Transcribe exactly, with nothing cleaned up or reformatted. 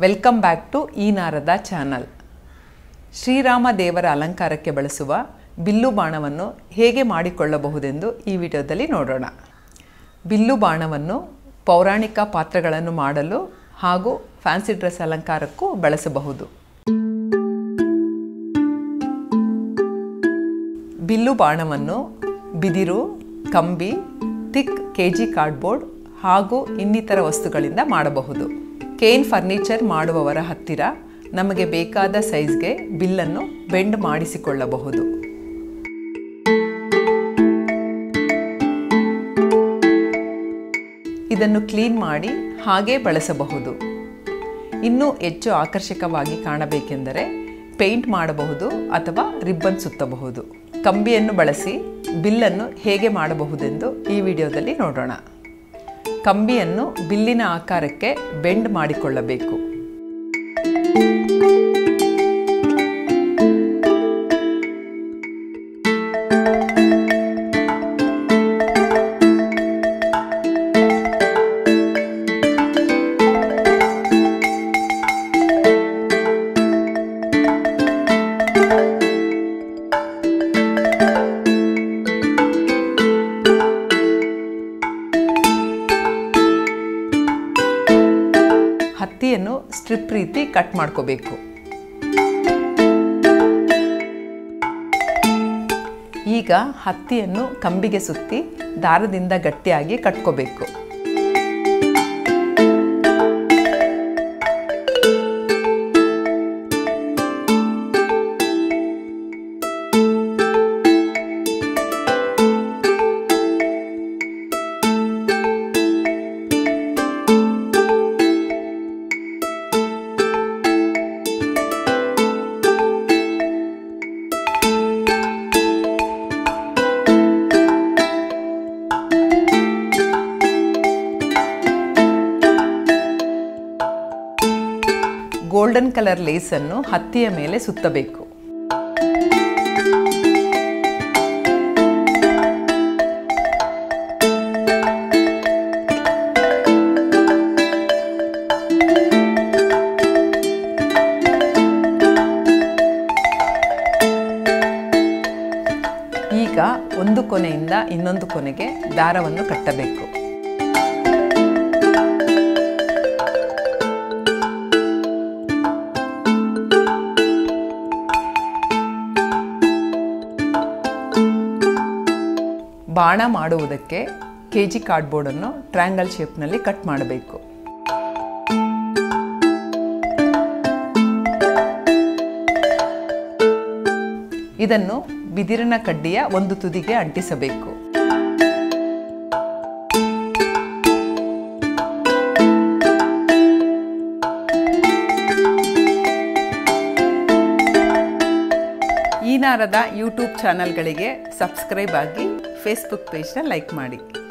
Welcome back to ಈ Narada channel. Shriram ದೇವರ ಅಲಂಕಾರಕ್ಕೆ ಬಳಸುವ ಬಿಲ್ಲು ಬಾಣವನ್ನು ಹೇಗೆ ಮಾಡಿಕೊಳ್ಳಬಹುದೆಂದು ಈ ವಿಡಿಯೋದಲ್ಲಿ ನೋಡೋಣ. ಬಿಲ್ಲು ಬಾಣವನ್ನು ಪೌರಾಣಿಕ ಪಾತ್ರಗಳನ್ನು ಮಾಡಲು ಹಾಗೂ ಫ್ಯಾನ್ಸಿ ಡ್ರೆಸ್ ಅಲಂಕಾರಕ್ಕೂ ಬಳಸಬಹುದು. ಬಿಲ್ಲು ಬಾಣವನ್ನು ಬಿದಿರು, ಕಂಬಿ, ಥಿಕ್ ಕೆಜಿ ಕಾರ್ಡ್ಬೋರ್ಡ್ ಹಾಗೂ ಇನ್ನಿತರ ವಸ್ತುಗಳಿಂದ ಮಾಡಬಹುದು. ಕೇನ್ ಫರ್ನಿಚರ್ ಮಾಡುವವರ ಹತ್ತಿರ ನಮಗೆ ಬೇಕಾದ ಸೈಜ್ಗೆ ಬಿಲ್ಲನ್ನು ಬೆಂಡ್ ಮಾಡಿಸಿಕೊಳ್ಳಬಹುದು. ಇದನ್ನು ಕ್ಲೀನ್ ಮಾಡಿ ಹಾಗೆ ಬಳಸಬಹುದು. ಇನ್ನೂ ಹೆಚ್ಚು ಆಕರ್ಷಕವಾಗಿ ಕಾಣಬೇಕೆಂದರೆ ಪೇಂಟ್ ಮಾಡಬಹುದು ಅಥವಾ ರಿಬ್ಬನ್ ಸುತ್ತಬಹುದು. ಕಂಬಿಯನ್ನು ಬಳಸಿ ಬಿಲ್ಲನ್ನು ಹೇಗೆ ಮಾಡಬಹುದೆಂದು ಈ ವಿಡಿಯೋದಲ್ಲಿ ನೋಡೋಣ. ಕಂಬಿಯನ್ನು ಬಿಲ್ಲಿನ ಆಕಾರಕ್ಕೆ ಬೆಂಡ್ ಮಾಡಿಕೊಳ್ಳಬೇಕು. ಹತ್ತಿಯನ್ನು ಸ್ಟ್ರಿಪ್ ರೀತಿ ಕಟ್ ಮಾಡ್ಕೋಬೇಕು. ಈಗ ಹತ್ತಿಯನ್ನು ಕಂಬಿಗೆ ಸುತ್ತಿ ದಾರದಿಂದ ಗಟ್ಟಿಯಾಗಿ ಕಟ್ಕೋಬೇಕು. ಗೋಲ್ಡನ್ ಕಲರ್ ಲೇಸನ್ನು ಹತ್ತಿಯ ಮೇಲೆ ಸುತ್ತಬೇಕು. ಈಗ ಒಂದು ಕೊನೆಯಿಂದ ಇನ್ನೊಂದು ಕೊನೆಗೆ ದಾರವನ್ನು ಕಟ್ಟಬೇಕು. ಬಾಣ ಮಾಡುವುದಕ್ಕೆ ಕೆಜಿ ಕಾರ್ಡ್ಬೋರ್ಡನ್ನು ಟ್ರಯಾಂಗಲ್ ಶೇಪ್ನಲ್ಲಿ ಕಟ್ ಮಾಡಬೇಕು. ಇದನ್ನು ಬಿದಿರಿನ ಕಡ್ಡಿಯ ಒಂದು ತುದಿಗೆ ಅಂಟಿಸಬೇಕು. ಈ ನಾರದ ಯೂಟ್ಯೂಬ್ ಚಾನಲ್ಗಳಿಗೆ ಸಬ್ಸ್ಕ್ರೈಬ್ ಆಗಿ ಫೇಸ್ಬುಕ್ ಪೇಜ್ನ ಲೈಕ್ ಮಾಡಿ.